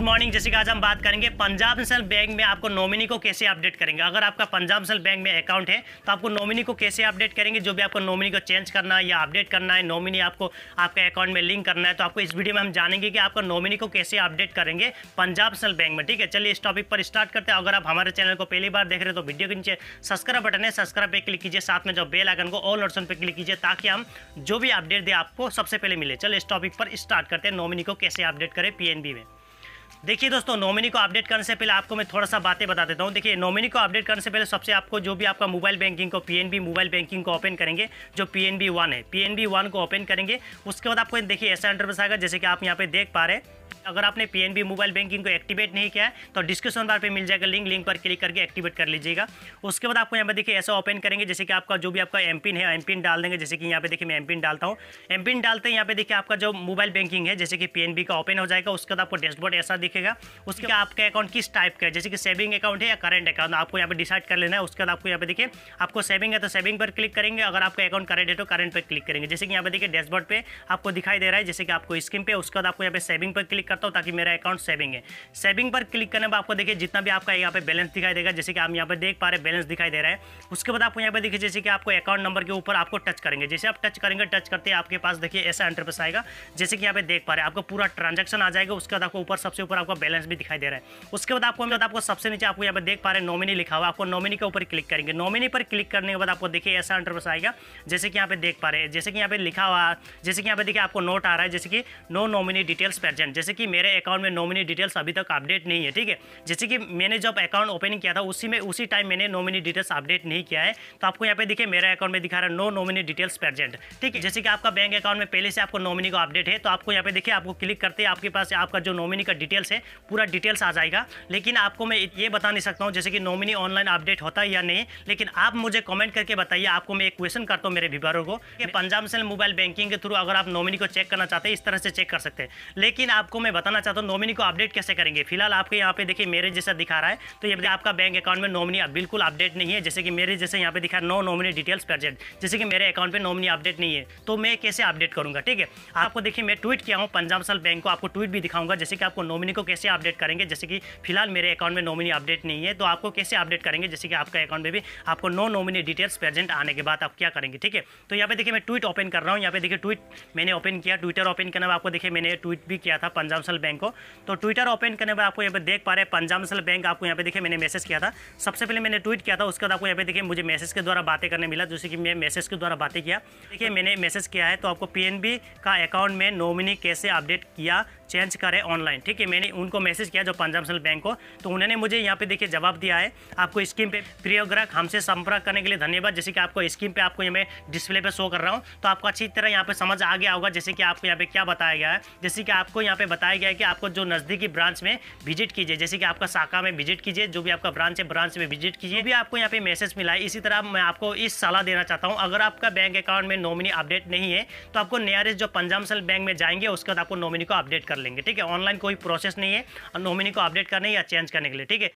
Morning. जैसे कि आज हम बात करेंगे पंजाब नेशनल बैंक में आपको नॉमिनी को कैसे अपडेट करेंगे। अगर आपका पंजाब नेशनल बैंक में अकाउंट है तो आपको नॉमिनी को कैसे अपडेट करेंगे। जो भी आपको नॉमिनी को चेंज करना है या अपडेट करना है, नॉमिनी आपको आपके अकाउंट में लिंक करना है, तो आपको इस वीडियो में हम जानेंगे कि आपको नॉमिनी को कैसे अपडेट करेंगे पंजाब नेशनल बैंक में। ठीक है, चलिए इस टॉपिक पर स्टार्ट करते हैं। अगर आप हमारे चैनल को पहली बार देख रहे हैं तो वीडियो के नीचे सब्सक्राइब बटन है, सब्सक्राइब पे क्लिक कीजिए, साथ में जो बेल आइकन को ऑल ऑप्शन पे क्लिक कीजिए ताकि हम जो भी अपडेट दें आपको सबसे पहले मिले। चलिए इस टॉपिक पर स्टार्ट करते हैं, नॉमिनी को कैसे अपडेट करें पीएनबी में। देखिए दोस्तों, नॉमिनी को अपडेट करने से पहले आपको मैं थोड़ा सा बातें बता देता हूँ। देखिए, नॉमिनी को अपडेट करने से पहले सबसे आपको जो भी आपका मोबाइल बैंकिंग को पीएनबी मोबाइल बैंकिंग को ओपन करेंगे, जो पीएनबी 1 है, पीएनबी 1 को ओपन करेंगे। उसके बाद आपको देखिए ऐसा इंटरफेस आएगा जैसे कि आप यहाँ पे देख पा रहे हैं। अगर आपने पीएनबी मोबाइल बैंकिंग को एक्टिवेट नहीं किया है तो डिस्क्रिप्शन बार पे मिल जाएगा लिंक पर क्लिक करके एक्टिवेट कर लीजिएगा। उसके बाद आपको यहाँ पे देखिए ऐसा ओपन करेंगे जैसे कि आपका जो भी आपका एमपिन है एमपिन डाल देंगे। जैसे कि यहाँ पे देखिए मैं एमपिन डालता हूँ। एमपिन डालते हैं यहाँ पे देखिए आपका जो मोबाइल बैंकिंग है जैसे कि पीएनबी का ओपन हो जाएगा। उसके बाद आपको डैशबोर्ड ऐसा दिखेगा। उसके बाद आपका अकाउंट किस टाइप का है, जैसे कि सेविंग अकाउंट है या करंट अकाउंट, आपको यहाँ पे डिसाइड कर लेना है। उसके बाद आपको यहाँ पे देखिए आपको सेविंग है तो सेविंग पर क्लिक करेंगे। अगर आपका अकाउंट करंट है तो करंट पर क्लिक करेंगे। जैसे कि यहाँ पे देखिए डैशबोर्ड पे आपको दिखाई दे रहा है जैसे कि आपको स्कीम पे। उसके बाद आपको यहाँ पे सेविंग पर क्लिक करता हूँ ताकि मेरा अकाउंट सेविंग है। सेविंग पर क्लिक करने पर आपको देखिए जितना भी आपका यहाँ पे बैलेंस दिखाई देगा, जैसे कि आप यहाँ पे देख पा रहे हैं बैलेंस दिखाई दे रहा है। उसके बाद आपको यहाँ पे देखिए जैसे कि आपको अकाउंट नंबर के ऊपर आपको टच करेंगे। जैसे आप टच करेंगे, टच करते हैं आपके पास देखिए ऐसा इंटरफेस आएगा जैसे कि यहाँ पे देख पा रहे हैं। आपको पूरा ट्रांजैक्शन आ जाएगा। उसके बाद आपको ऊपर सबसे ऊपर आपका बैलेंस भी दिखाई दे रहा है। उसके बाद आपको सबसे नीचे आपको यहाँ पे देख पा रहे हैं नॉमिनी लिखा हुआ। आपको नॉमिनी के ऊपर क्लिक करेंगे। नॉमिनी पर क्लिक करने के बाद आपको देखिए ऐसा इंटरफेस आएगा जैसे कि यहाँ पे देख पा रहे हैं। जैसे कि यहाँ पे लिखा हुआ, जैसे कि यहाँ पे देखिए आपको नोट आ रहा है जैसे कि नो नॉमिनी डिटेल्स प्रेजेंट, जैसे कि मेरे अकाउंट में नॉमिनी डिटेल्स अभी तक अपडेट नहीं है। ठीक है, जैसे कि मैंने जब अकाउंट ओपनिंग किया था उसी टाइम मैंने नॉमिनी डिटेल्स अपडेट नहीं किया है। तो आपको यहाँ पे देखिए मेरे अकाउंट में दिखा रहा है नो नॉमिनी डिटेल्स प्रेजेंट। ठीक है, जैसे कि आपका बैंक अकाउंट में पहले से आपको नॉमिनी को अपडेट है तो आपको यहाँ पे देखिए आपको क्लिक करते हैं आपके पास आपका जो नॉमिनी का डिटेल्स है पूरा डिटेल्स आ जाएगा। लेकिन आपको मैं ये बता नहीं सकता हूँ जैसे कि नॉमिनी ऑनलाइन अपडेट होता है या नहीं। लेकिन आप मुझे कमेंट करके बताइए। आपको मैं एक क्वेश्चन करता हूँ मेरे व्यूअरों को कि पंजाब नेशनल मोबाइल बैंकिंग के थ्रू अगर आप नॉमिनी को चेक करना चाहते हैं इस तरह से चेक कर सकते हैं। लेकिन आपको मैं बताना चाहता हूँ नॉमिनी को अपडेट कैसे करेंगे। फिलहाल आपके यहाँ पे देखिए मेरे जैसा दिखा रहा है तो ये आपका बैंक अकाउंट में नॉमिनी बिल्कुल अपडेट नहीं है। जैसे कि मेरे जैसे यहाँ पे दिखा नो नॉमिनी डिटेल्स प्रेजेंट, जैसे कि मेरे अकाउंट में नॉमिनी अपडेट नहीं है तो मैं कैसे अपडेट करूँगा। ठीक है, आपको देखिए मैं ट्वीट किया हूँ पंजाब नेशनल बैंक को, आपको ट्वीट भी दिखाऊंगा जैसे कि आपको नॉमिनी को कैसे अपडेट करेंगे। जैसे कि फिलहाल मेरे अकाउंट में नॉमिनी अपडेट नहीं है तो आपको कैसे अपडेट करेंगे। जैसे कि आपका अकाउंट में भी आपको नो नॉमिनी डिटेल्स प्रेजेंट आने के बाद आप क्या करेंगे। ठीक है, तो यहाँ पे देखिए मैं ट्वीट ओपन कर रहा हूँ। यहाँ पे देखिए ट्वीट मैंने ओपन किया, ट्विटर ओपन करने में आपको देखिए मैंने ट्वीट भी किया था पंजाब नेशनल बैंक को। तो ट्विटर ओपन करने में आपको यहाँ पे देख पा रहे हैं पंजाब नेशनल बैंक, आपको यहाँ पे देखिए मैंने मैसेज किया था। सबसे पहले मैंने ट्वीट किया था, उसके बाद आपको यहाँ पे देखिए मुझे मैसेज के द्वारा बातें करने मिला जैसे कि मैं मैसेज के द्वारा बातें किया। देखिए मैंने मैसेज किया है तो आपको पीएनबी का अकाउंट में नॉमिनी कैसे अपडेट किया चेंज करें ऑनलाइन। ठीक है, मैंने उनको मैसेज किया जो पंजाब नेशनल बैंक को, तो उन्होंने मुझे यहाँ पे देखिए जवाब दिया है। आपको स्कीम पे प्रिय ग्राहक हमसे संपर्क करने के लिए धन्यवाद। जैसे कि आपको स्कीम पे आपको मैं डिस्प्ले पे शो कर रहा हूँ तो आपको अच्छी तरह यहाँ पे समझ आ गया होगा जैसे कि आपको यहाँ पे क्या बताया गया है। जैसे कि आपको यहाँ पे बताया गया है कि आपको जो नज़दीकी ब्रांच में विजिट कीजिए, जैसे कि आपका शाखा में विजिट कीजिए, जो भी आपका ब्रांच है ब्रांच में विजिट कीजिए। भी आपको यहाँ पे मैसेज मिला है। इसी तरह मैं आपको इस सलाह देना चाहता हूँ, अगर आपका बैंक अकाउंट में नॉमिनी अपडेट नहीं है तो आपको नियरेस्ट जो पंजाब नेशनल बैंक में जाएंगे उसके बाद आपको नॉमिनी को अपडेट कर लेंगे। ठीक है, ऑनलाइन कोई प्रोसेस नहीं है नॉमिनी को अपडेट करने या चेंज करने के लिए। ठीक है,